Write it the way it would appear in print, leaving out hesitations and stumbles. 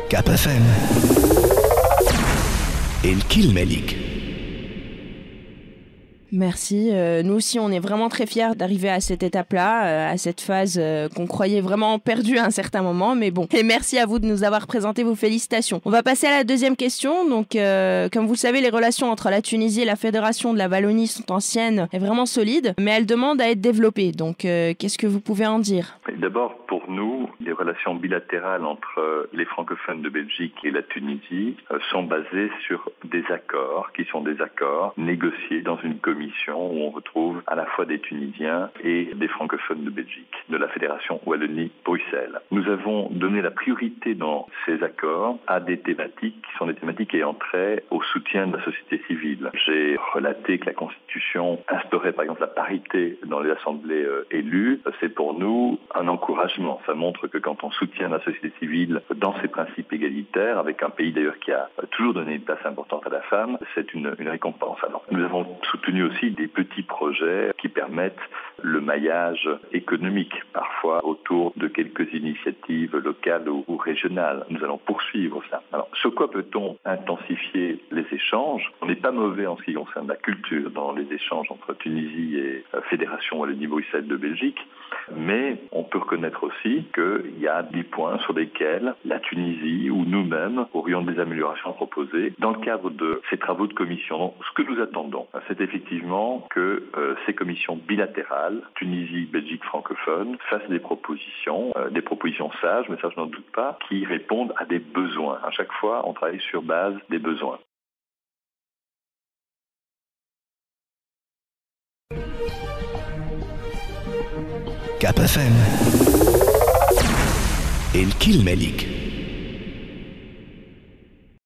Cap FM. الكلمة. Merci. Nous aussi, on est vraiment très fiers d'arriver à cette étape-là, à cette phase qu'on croyait vraiment perdue à un certain moment. Mais bon, et merci à vous de nous avoir présenté vos félicitations. On va passer à la deuxième question. Donc, comme vous le savez, les relations entre la Tunisie et la Fédération de la Wallonie sont anciennes et vraiment solides, mais elles demandent à être développées. Donc, qu'est-ce que vous pouvez en dire ? D'abord, pour nous, les relations bilatérales entre les francophones de Belgique et la Tunisie sont basées sur des accords qui sont des accords négociés dans une commission où on retrouve à la fois des Tunisiens et des francophones de Belgique, de la Fédération Wallonie-Bruxelles. Nous avons donné la priorité dans ces accords à des thématiques qui sont des thématiques ayant trait au soutien de la société civile. J'ai relaté que la Constitution instaurait par exemple la parité dans les assemblées élues. C'est pour nous un encouragement. Ça montre que quand on soutient la société civile dans ses principes égalitaires, avec un pays d'ailleurs qui a toujours donné une place importante à la femme, c'est une récompense. Alors, nous avons soutenu aussi des petits projets qui permettent le maillage économique, parfois autour de quelques initiatives locales ou régionales. Nous allons poursuivre ça. Alors, sur quoi peut-on intensifier les échanges ? On n'est pas mauvais en ce qui concerne la culture dans les échanges entre Tunisie et Fédération Wallonie-Bruxelles de Belgique, mais on peut reconnaître aussi qu'il y a des points sur lesquels la Tunisie ou nous-mêmes aurions des améliorations à proposer dans le cadre de ces travaux de commission. Donc, ce que nous attendons, c'est effectivement que ces commissions bilatérales, Tunisie, Belgique francophone, fassent des propositions sages, mais ça je n'en doute pas, qui répondent à des besoins. À chaque fois, on travaille sur base des besoins. Cap FM. الكلمة.